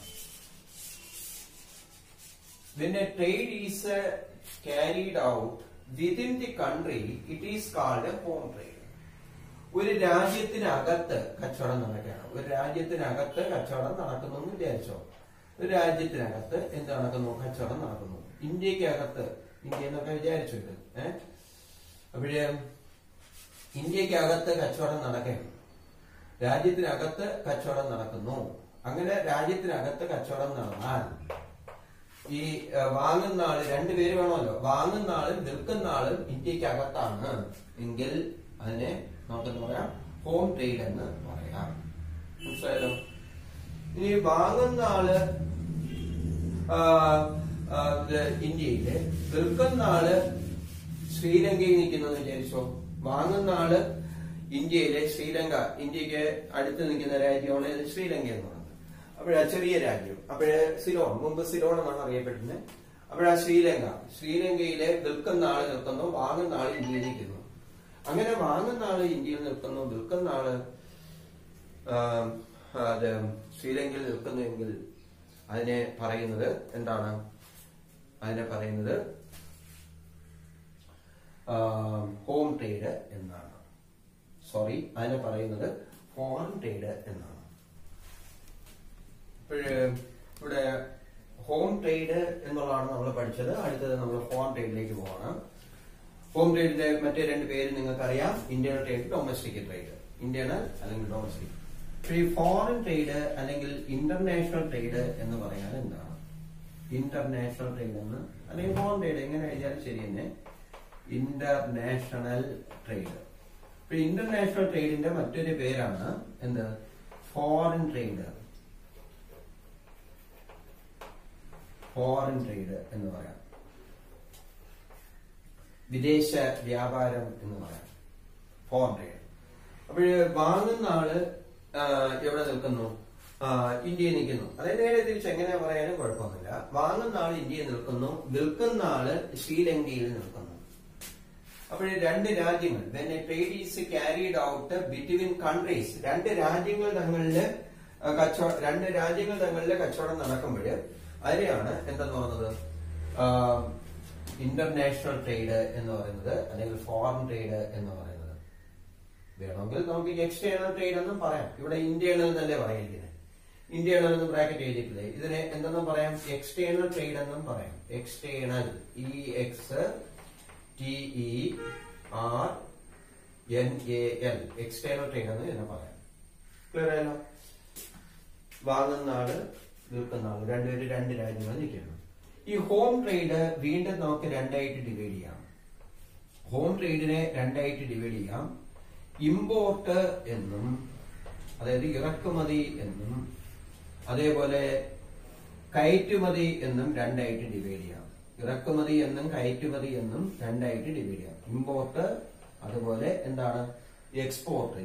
When a trade is carried out within the country, it is called a home trade. ഒരു രാജ്യത്തിനകത്ത് കച്ചവടം നടക്കുകയാണ്. ഒരു രാജ്യത്തിനകത്ത് കച്ചവടം നടക്കുന്നു എന്ന് വിചാരിച്ചോ. ഒരു രാജ്യത്തിനകത്ത് എന്ത് നടക്കുന്നു? കച്ചവടം നടക്കുന്നു. ഇന്ത്യക്കകത്ത്, ഇന്ത്യ എന്നൊക്കെ വിചാരിച്ചു ഇത്. അപ്പോഴേ ഇന്ത്യക്കകത്ത് കച്ചവടം നടക്കുകയാണ്. രാജ്യത്തിനകത്ത് കച്ചവടം നടക്കുന്നു. അങ്ങനെ രാജ്യത്തിനകത്ത് കച്ചവടം നടന്നാൽ ഈ വാങ്ങുന്ന ആള്, രണ്ടുപേര് വേണമല്ലോ. വാങ്ങുന്ന ആളും വിൽക്കുന്ന ആളും ഇന്ത്യക്കകത്താണ് എങ്കിൽ അതിനെ നമുക്കെന്ന് പറയാം ഹോം ട്രേഡ് എന്ന് പറയാം. മനസ്സിലായല്ലോ? ഇനി വാങ്ങുന്ന ആള് ഇന്ത്യയില് വിൽക്കുന്ന ആള് ശ്രീലങ്കയിൽ നിൽക്കുന്നെന്ന് വിചാരിച്ചോ, വാങ്ങുന്ന ആള് ഇന്ത്യയിലെ ഇന്ത്യക്ക് അടുത്ത് നിൽക്കുന്ന രാജ്യമാണ് ശ്രീലങ്ക എന്ന് പറയുന്നത്. അപ്പോഴാ ചെറിയ രാജ്യം, അപ്പോഴേ സിലോൺ, മുമ്പ് സിലോൺ എന്നാണ് അറിയപ്പെടുന്നത്. അപ്പോഴാ ശ്രീലങ്കയിലെ വിൽക്കുന്ന ആള് നിൽക്കുന്നു, വാങ്ങുന്ന ആള് ഇന്ത്യയിൽ നിൽക്കുന്നു. അങ്ങനെ വാങ്ങുന്ന ആള് ഇന്ത്യയിൽ നിൽക്കുന്നു, വിൽക്കുന്ന ആള് അത് ശ്രീലങ്കയിൽ നിൽക്കുന്നുവെങ്കിൽ അതിനെ പറയുന്നത് എന്താണ്? അതിനെ പറയുന്നത് ഹോം ട്രേഡ് എന്നാണ്. അതിനെ പറയുന്നത് ഫോറിൻ ട്രേഡ് എന്നാണ്. ഇവിടെ ഹോം ട്രേഡ് എന്നുള്ളതാണ് നമ്മൾ പഠിച്ചത്. അടുത്തത് നമ്മൾ ഫോറിൻ ട്രേഡിലേക്ക് പോകണം. ഹോം ട്രേഡിന്റെ മറ്റേ രണ്ട് പേര് നിങ്ങൾക്കറിയാം, internal trade, domestic trade. Internal അല്ലെങ്കിൽ ഡൊമസ്റ്റിക്. ഈ ഫോറിൻ ട്രേഡ് അല്ലെങ്കിൽ ഇന്റർനാഷണൽ ട്രേഡ് എന്ന് പറയാൻ എന്താണ്? ഇന്റർനാഷണൽ ട്രേഡ് എന്ന് അല്ലെങ്കിൽ ഫോറിൻ ട്രേഡ് എങ്ങനെ എഴുതിയാലും ശരി തന്നെ, ഇന്റർനാഷണൽ ട്രേഡ്. ഇന്റർനാഷണൽ ട്രേഡിന്റെ മറ്റൊരു പേരാണ് എന്ത്? Foreign trade. ഫോറിൻ ട്രേഡ് എന്ന് പറയാം, വിദേശ വ്യാപാരം എന്ന് പറയാം, ഫോറിൻ ട്രേഡ്. അപ്പോഴ് വാങ്ങുന്ന ആള് എവിടെ നിൽക്കുന്നു? ഇന്ത്യയിൽ നിൽക്കുന്നു. അതായത് നേരെ തിരിച്ച് എങ്ങനെ പറയാനും കുഴപ്പമൊന്നുമില്ല. വാങ്ങുന്ന ആള് ഇന്ത്യയിൽ നിൽക്കുന്നു, വിൽക്കുന്ന ആള് ശ്രീലങ്കയിൽ നിൽക്കുന്നു. അപ്പോൾ രണ്ട് രാജ്യങ്ങൾ, when a trade is carried out between countries, രണ്ട് രാജ്യങ്ങൾ തമ്മില് കച്ചവടം നടക്കുമ്പോൾ അതിനെയാണ് എന്തെന്ന് പറയുന്നത്? ഇന്റർനാഷണൽ ട്രേഡ് എന്ന് പറയുന്നത്, അല്ലെങ്കിൽ ഫോറിൻ ട്രേഡ് എന്ന് പറയുന്നത്. വേണമെങ്കിൽ നമുക്ക് എക്സ്റ്റേണൽ ട്രേഡ് എന്നും പറയാം. ഇവിടെ ഇന്റേണൽ എന്നല്ലേ പറയുന്നത്, ഇന്റേണൽ എന്ന് ബ്രാക്കറ്റ് എഴുതിയിട്ടില്ലേ? ഇതിനെ എന്തെന്നും പറയാം? എക്സ്റ്റേണൽ ട്രേഡ് എന്നും പറയാം. എക്സ്റ്റേണൽ, EXTERNAL, എക്സ്റ്റേണൽ ട്രേഡ് എന്ന് ഇതിനെ പറയാം. ക്ലിയർ ആയല്ലോ? വാങ്ങുന്ന ആള് വിൽക്കുന്ന ആള് രണ്ടുപേര് രണ്ട് രാജ്യങ്ങൾ നിൽക്കുന്നു. ഈ ഹോം ട്രേഡ് വീണ്ടും നമുക്ക് രണ്ടായിട്ട് ഡിവൈഡ് ചെയ്യാം. ഹോം ട്രേഡിനെ രണ്ടായിട്ട് ഡിവൈഡ് ചെയ്യാം. ഇമ്പോർട്ട് എന്നും, അതായത് ഇറക്കുമതി എന്നും, അതേപോലെ കയറ്റുമതി എന്നും രണ്ടായിട്ട് ഡിവൈഡ് ചെയ്യാം. ഇറക്കുമതി എന്നും കയറ്റുമതി എന്നും രണ്ടായിട്ട് ഡിവൈഡ് ചെയ്യാം. ഇമ്പോർട്ട്, അതുപോലെ എന്താണ് എക്സ്പോർട്ട്.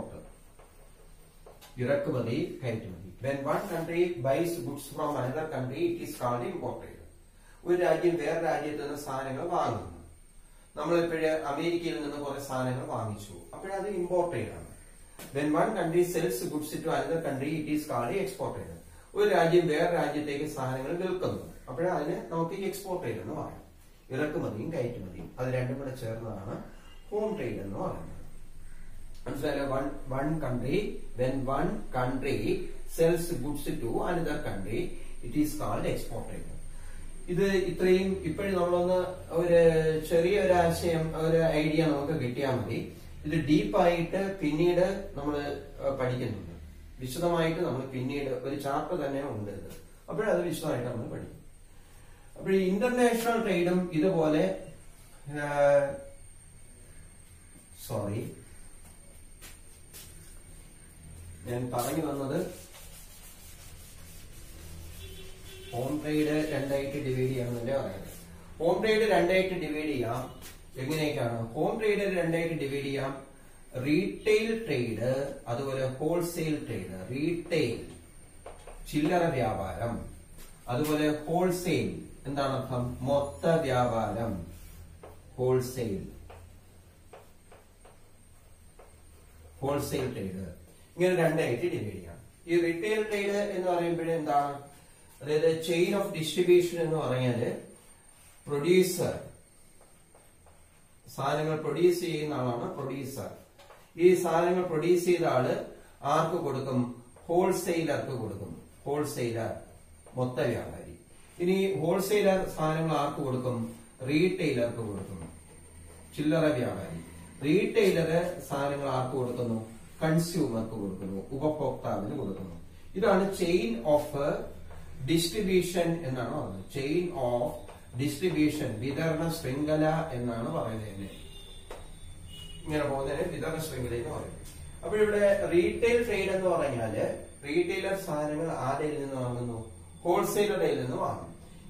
ഇറക്കുമതി, കയറ്റുമതി. When one country buys goods from another country, it is called imported. ഒരു രാജ്യം വേറെ രാജ്യത്ത് നിന്ന് സാധനങ്ങൾ വാങ്ങുന്നു. നമ്മളിപ്പോഴേ അമേരിക്കയിൽ നിന്ന് കുറെ സാധനങ്ങൾ വാങ്ങിച്ചു, അപ്പോഴത് ഇമ്പോർട്ടഡ് ആണ്. When one country sells goods to another country, it is called exported. ഒരു രാജ്യം വേറെ രാജ്യത്തേക്ക് സാധനങ്ങൾ വിൽക്കുന്നു, അപ്പോഴതിനെ നമുക്ക് എക്സ്പോർട്ടഡ് എന്ന് പറയാം. ഇറക്കുമതിയും കയറ്റുമതിയും അത് രണ്ടും കൂടെ ചേർന്നതാണ് ഹോം ട്രേഡ് എന്ന് പറയുന്നത്. മനസ്സിലായല്ലോ? When one country sells goods to another country, it is called exported. ഇത് ഇത്രയും ഇപ്പോഴും നമ്മളൊന്ന് ഒരു ചെറിയൊരു ആശയം, ഒരു ഐഡിയ നമുക്ക് കിട്ടിയാൽ മതി. ഇത് ഡീപ്പായിട്ട് പിന്നീട് നമ്മൾ പഠിക്കുന്നുണ്ട്, വിശദമായിട്ട് നമ്മൾ പിന്നീട് ഒരു ചാപ്റ്റർ തന്നെ ഉണ്ട് ഇത്. അപ്പോഴത് വിശദമായിട്ട് നമ്മൾ പഠിക്കും. അപ്പോൾ ഈ ഇന്റർനാഷണൽ ട്രേഡും ഇതുപോലെ ഞാൻ പറഞ്ഞു വന്നത് ഹോം ട്രേഡ് രണ്ടായിട്ട് ഡിവൈഡ് ചെയ്യാമെന്നല്ലേ പറയുന്നത്. ഹോം ട്രേഡ് രണ്ടായിട്ട് ഡിവൈഡ് ചെയ്യാം. എങ്ങനെയൊക്കെയാണ് ഹോം ട്രേഡ് രണ്ടായിട്ട് ഡിവൈഡ് ചെയ്യാം? റീറ്റെയിൽ ട്രേഡ്, അതുപോലെ ഹോൾസെയിൽ ട്രേഡ്. റീറ്റെയിൽ ചില്ലറ വ്യാപാരം, അതുപോലെ ഹോൾസെയിൽ എന്താണ് അർത്ഥം? മൊത്ത വ്യാപാരം. ഹോൾസെയിൽ ട്രേഡ്, ഇങ്ങനെ രണ്ടായിട്ട് ഡിവൈഡ് ചെയ്യാം. ഈ റീറ്റെയിൽ ട്രേഡ് എന്ന് പറയുമ്പോഴേ എന്താണ്? അതായത് ചെയിൻ ഓഫ് ഡിസ്ട്രിബ്യൂഷൻ എന്ന് പറഞ്ഞാല് പ്രൊഡ്യൂസർ, സാധനങ്ങൾ പ്രൊഡ്യൂസ് ചെയ്യുന്ന ആളാണ് പ്രൊഡ്യൂസർ. ഈ സാധനങ്ങൾ പ്രൊഡ്യൂസ് ചെയ്ത ആള് ആർക്ക് കൊടുക്കും? ഹോൾസെയിലർക്ക് കൊടുക്കും. ഹോൾസെയിലർ മൊത്ത വ്യാപാരി. ഇനി ഹോൾസെയിലർ സാധനങ്ങൾ ആർക്ക് കൊടുക്കും? റീറ്റെയിലർക്ക് കൊടുക്കും, ചില്ലറ വ്യാപാരി. റീറ്റെയിലറ് സാധനങ്ങൾ ആർക്ക് കൊടുക്കുന്നു? കൺസ്യൂമർക്ക് കൊടുക്കുന്നു, ഉപഭോക്താവിന് കൊടുക്കുന്നു. ഇതാണ് ചെയിൻ ഓഫ് ഡിസ്ട്രിബ്യൂഷൻ എന്നാണ് പറയുന്നത്. ചെയിൻ ഓഫ് ഡിസ്ട്രിബ്യൂഷൻ, വിതരണ ശൃംഖല എന്നാണ് പറയുന്നത്. ഇങ്ങനെ പോകുന്നതിന് വിതരണ ശൃംഖല എന്ന് പറയും. അപ്പൊ ഇവിടെ റീറ്റെയിൽ ട്രേഡ് എന്ന് പറഞ്ഞാല് റീറ്റെയിലർ സാധനങ്ങൾ ആരുടെ നിന്ന് വാങ്ങുന്നു? ഹോൾസെയിലറുടെ നിന്ന് വാങ്ങുന്നു.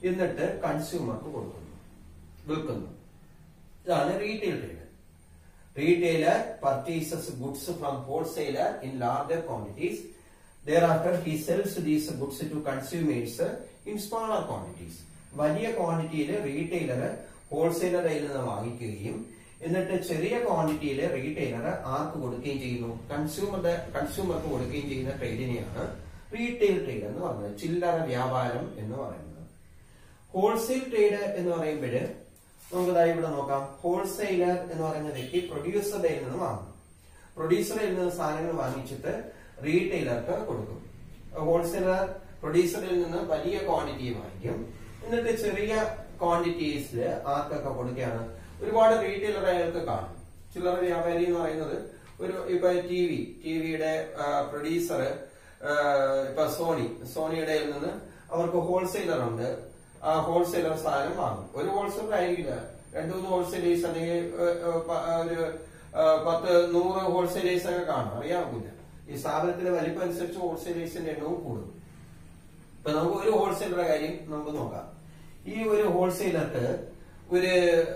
എന്നിട്ട് കൺസ്യൂമർക്ക് കൊടുക്കുന്നു, വിൽക്കുന്നു. ഇതാണ് retail trade. Retailer purchases goods from wholesaler in larger quantities. Thereafter, he sells these goods to consumers in smaller quantities. വലിയ ക്വാണ്ടിറ്റിയിൽ റീറ്റെയിലർ ഹോൾസെയിലറിൽ നിന്ന് വാങ്ങിക്കുകയും എന്നിട്ട് ചെറിയ ക്വാണ്ടിറ്റിയിൽ റീറ്റെയിലർ ആർക്ക് കൊടുക്കുകയും ചെയ്യുന്നു, കൺസ്യൂമർക്ക് കൊടുക്കുകയും ചെയ്യുന്ന ട്രേഡിനെയാണ് റീറ്റെയിൽ ട്രേഡ് എന്ന് പറയുന്നത്, ചില്ലറ വ്യാപാരം എന്ന് പറയുന്നത്. ഹോൾസെയിൽ ട്രേഡ് എന്ന് പറയുമ്പോൾ നമുക്ക് ഇവിടെ നോക്കാം. ഹോൾസെയിലർ എന്ന് പറയുന്ന വ്യക്തി പ്രൊഡ്യൂസറുടെ നിന്ന് വാങ്ങും. പ്രൊഡ്യൂസറിൽ നിന്ന് സാധനങ്ങൾ വാങ്ങിച്ചിട്ട് റീറ്റെയിലർക്ക് കൊടുക്കും. ഹോൾസെയിലർ പ്രൊഡ്യൂസറിൽ നിന്ന് വലിയ ക്വാണ്ടിറ്റി വാങ്ങിക്കും, എന്നിട്ട് ചെറിയ ക്വാണ്ടിറ്റീസിൽ ആർക്കൊക്കെ കൊടുക്കുകയാണ്, ഒരുപാട് റീറ്റെയിലർ അയാൾക്ക് കാണും. ചില്ലറ വ്യാപാരി എന്ന് പറയുന്നത് ഇപ്പൊ ടിവിയുടെ പ്രൊഡ്യൂസർ ഇപ്പൊ സോണിയുടെ നിന്ന് അവർക്ക് ഹോൾസെയിലർ ഉണ്ട്. ആ ഹോൾസെയിലർ സാധനം വാങ്ങും. ഒരു ഹോൾസെയിലർ ആയിരിക്കില്ല, 2-3 ഹോൾസെയിലേഴ്സ് അല്ലെങ്കിൽ ഒരു 10-100 ഹോൾസെയിലേഴ്സ് ഒക്കെ കാണും, അറിയാമില്ല. ഈ സ്ഥാപനത്തിന്റെ വലിപ്പം അനുസരിച്ച് ഹോൾസെയിലേഴ്സിന്റെ എണ്ണവും കൂടും. ഇപ്പൊ നമുക്ക് ഒരു ഹോൾസെയിലറുടെ കാര്യം നമുക്ക് നോക്കാം. ഈ ഒരു ഹോൾസെയിലർക്ക് ഒരു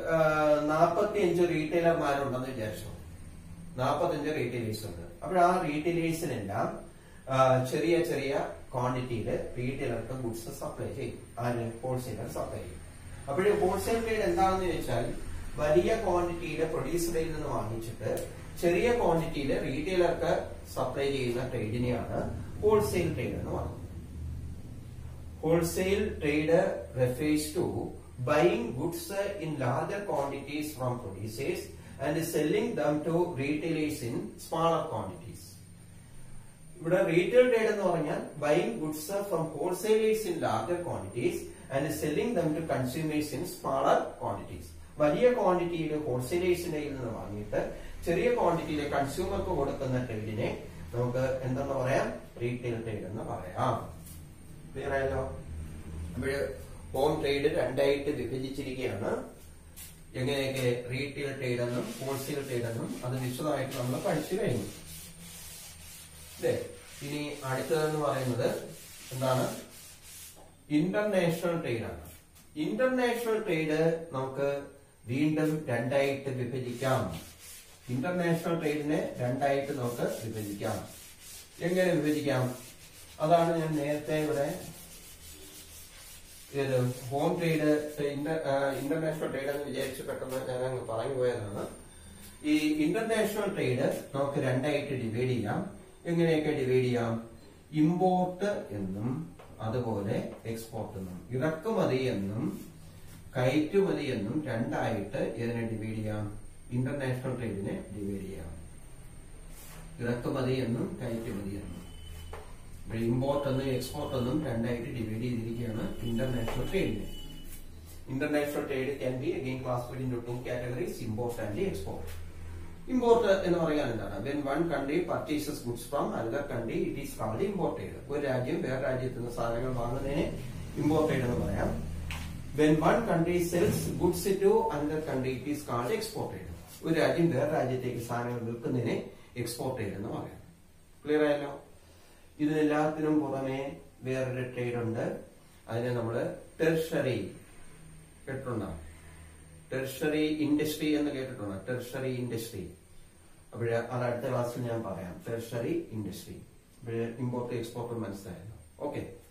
45 റീറ്റെയിലർമാരുണ്ടെന്ന് വിചാരിച്ചു. 45 റീറ്റെയിലേഴ്സ് ഉണ്ട്. അപ്പോൾ ആ റീറ്റെയിലേഴ്സിനെല്ലാം ചെറിയ ചെറിയ ക്വാണ്ടിറ്റിയിൽ റീറ്റെയിലർക്ക് ഗുഡ്സ് സപ്ലൈ ചെയ്യും. ആര്? ഹോൾസെയിലർ സപ്ലൈ ചെയ്യും. അപ്പോൾ ഹോൾസെയിൽ ട്രേഡ് എന്താണെന്ന് ചോദിച്ചാൽ വലിയ ക്വാണ്ടിറ്റിയിൽ പ്രൊഡ്യൂസറിൽ നിന്ന് വാങ്ങിച്ചിട്ട് ചെറിയ ക്വാണ്ടിറ്റിയിൽ റീറ്റെയിലർക്ക് സപ്ലൈ ചെയ്യുന്ന ട്രേഡിനെയാണ് ഹോൾസെയിൽ ട്രേഡ് എന്ന് പറയുന്നത്. Wholesale trade refers to buying goods in larger quantities from producers and selling them to retailers in smaller quantities. ഇവിടെ റീറ്റെയിൽ ട്രേഡ് എന്ന് പറഞ്ഞാൽ buying goods from wholesalers in larger quantities and selling them to consumers in smaller quantities. വലിയ ക്വാണ്ടിറ്റിയിൽ ഹോൾസെയിലേഴ്സിന്റെ നിന്ന് വാങ്ങിയിട്ട് ചെറിയ ക്വാണ്ടിറ്റിയിൽ കൺസ്യൂമർക്ക് കൊടുക്കുന്ന ട്രേഡിനെ നമുക്ക് എന്തെന്ന് പറയാം? റീറ്റെയിൽ ട്രേഡ് എന്ന് പറയാം. ക്ലിയർ ആയല്ലോ? അപ്പോൾ ഹോം ട്രേഡ് രണ്ടായിട്ട് വിഭജിച്ചിരിക്കുകയാണ്. എങ്ങനെയൊക്കെ റീറ്റെയിൽ ട്രേഡ് എന്നും ഹോൾസെയിൽ ട്രേഡ് എന്നും അത് വിശദമായിട്ട് നമ്മൾ പഠിച്ചു കഴിഞ്ഞു. ഇനി അടുത്തതെന്ന് പറയുന്നത് എന്താണ്? ഇന്റർനാഷണൽ ട്രേഡ് ആണ്. ഇന്റർനാഷണൽ ട്രേഡ് നമുക്ക് വീണ്ടും രണ്ടായിട്ട് വിഭജിക്കാം. ഇന്റർനാഷണൽ ട്രേഡിനെ രണ്ടായിട്ട് നമുക്ക് വിഭജിക്കാം. എങ്ങനെ വിഭജിക്കാം? അതാണ് ഞാൻ നേരത്തെ ഇവിടെ ഹോം ട്രേഡ് ഇന്റർനാഷണൽ ട്രേഡ് എന്ന് വിചാരിച്ച് പെട്ടെന്ന് ഞാൻ അങ്ങ് പറഞ്ഞു പോയതാണ്. ഈ ഇന്റർനാഷണൽ ട്രേഡ് നമുക്ക് രണ്ടായിട്ട് ഡിവൈഡ് ചെയ്യാം. എങ്ങനെയൊക്കെ ഡിവൈഡ് ചെയ്യാം? ഇമ്പോർട്ട് എന്നും അതുപോലെ എക്സ്പോർട്ട് എന്നും, ഇറക്കുമതി എന്നും കയറ്റുമതി എന്നും രണ്ടായിട്ട് ഇതിനെ ഡിവൈഡ് ചെയ്യാം. ഇന്റർനാഷണൽ ട്രേഡിനെ ഡിവൈഡ് ചെയ്യാം. ഇറക്കുമതി എന്നും കയറ്റുമതി എന്നും, ഇമ്പോർട്ട് എന്നും എക്സ്പോർട്ട് എന്നും രണ്ടായിട്ട് ഡിവൈഡ് ചെയ്തിരിക്കുകയാണ് ഇന്റർനാഷണൽ ട്രേഡിനെ. International trade can be again classified into 2 categories, import and export. Import എന്ന് പറയാൻ എന്താണ്? When one country purchases goods from another country it is called imported. ഒരു രാജ്യം വേറെ രാജ്യത്ത് നിന്ന് സാധനങ്ങൾ വാങ്ങുന്നതിനെ ഇമ്പോർട്ടഡ് എന്ന് പറയാം. When one country sells goods to another country it is called exported. ഒരു രാജ്യം വേറെ രാജ്യത്തേക്ക് സാധനങ്ങൾ വിൽക്കുന്നതിനെ എക്സ്പോർട്ടഡ് എന്ന് പറയാം. ക്ലിയർ ആയല്ലോ? ഇതിനെല്ലാത്തിനും പുറമെ വേറൊരു ട്രേഡ് ഉണ്ട്. അതിനെ നമ്മള് ടെർഷറി കേട്ടിട്ടുണ്ടോ? ടെർഷറി ഇൻഡസ്ട്രി എന്ന് കേട്ടിട്ടുണ്ടോ? Tertiary industry. അപ്പോൾ അത് അടുത്ത ക്ലാസ്സിൽ ഞാൻ പറയാം. Tertiary industry. ഇമ്പോർട്ട് എക്സ്പോർട്ട് മനസ്സിലായല്ലോ? ഓക്കെ.